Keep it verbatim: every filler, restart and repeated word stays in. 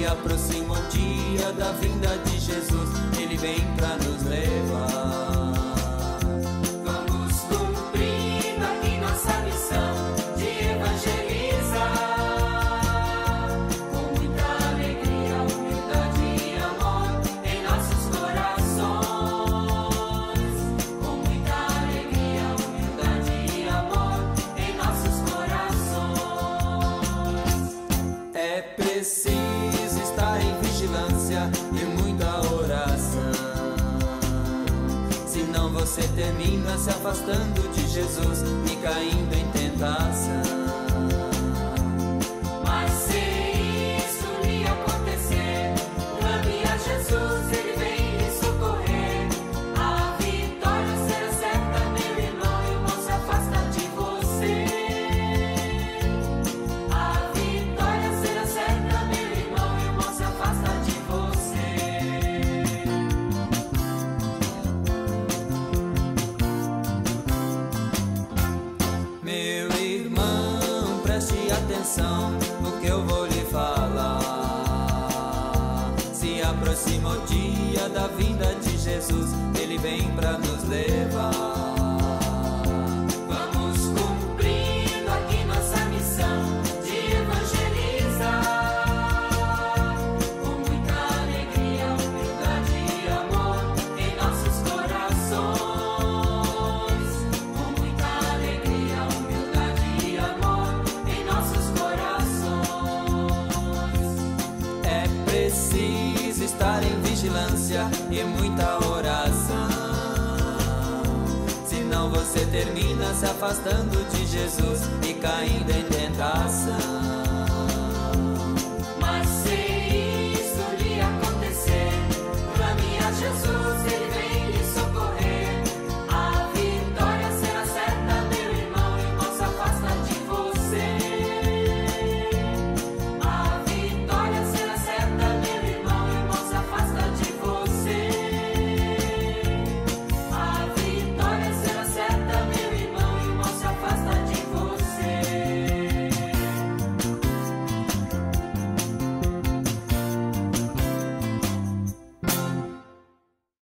aproxima o dia da vinda de Jesus, Ele vem pra nos levar. Vamos cumprindo aqui nossa missão de evangelizar, com muita alegria, humildade e amor em nossos corações. Com muita alegria, humildade e amor em nossos corações. É preciso estar em vigilância e muita oração, senão você termina se afastando de Jesus e caindo em tentação. Mas se isso lhe acontecer, clame a Jesus, Ele vem lhe socorrer. A vitória será certa, meu irmão, e o mal se afasta de você. A vitória será certa, meu irmão, e o mal se afasta de você. Meu irmão, preste atenção no que eu vou lhe falar. Se aproxima o dia da vinda de Jesus, Ele vem pra nos levar. Vamos cumprindo aqui nossa missão de evangelizar, com muita alegria, humildade e amor em nossos corações. Com muita alegria, humildade e amor em nossos corações. É preciso estar em vigilância e muita oração, senão você termina se afastando de Jesus e caindo em tentação.